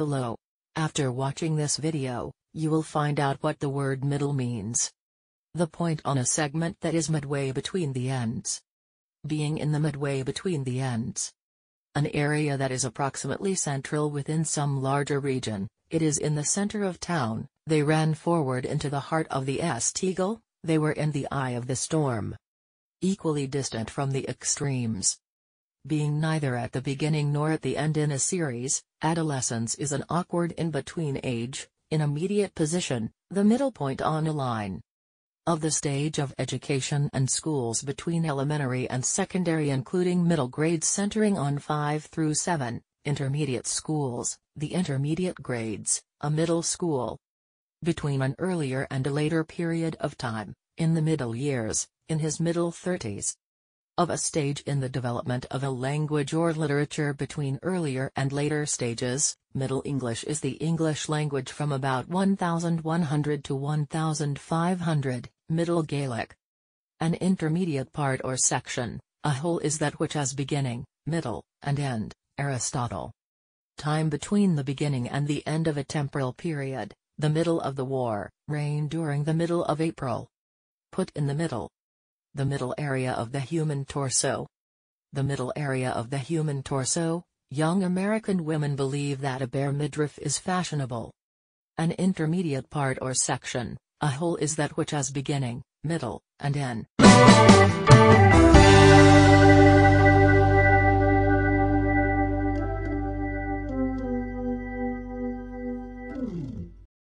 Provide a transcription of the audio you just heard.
Hello. After watching this video, you will find out what the word middle means. The point on a segment that is midway between the ends. Being in the midway between the ends. An area that is approximately central within some larger region. It is in the center of town. They ran forward into the heart of the Steagle. They were in the eye of the storm. Equally distant from the extremes. Being neither at the beginning nor at the end in a series, adolescence is an awkward in-between age, in a mediate position, the middle point on a line. Of the stage of education and schools between elementary and secondary including middle grades centering on 5 through 7, intermediate schools, the intermediate grades, a middle school. Between an earlier and a later period of time, in the middle years, in his middle 30s. Of a stage in the development of a language or literature between earlier and later stages, Middle English is the English language from about 1100 to 1500, Middle Gaelic. An intermediate part or section, a whole is that which has beginning, middle, and end, Aristotle. Time between the beginning and the end of a temporal period, the middle of the war, reign during the middle of April. Put in the middle. The middle area of the human torso. The middle area of the human torso, young American women believe that a bare midriff is fashionable. An intermediate part or section, a whole is that which has beginning, middle, and end.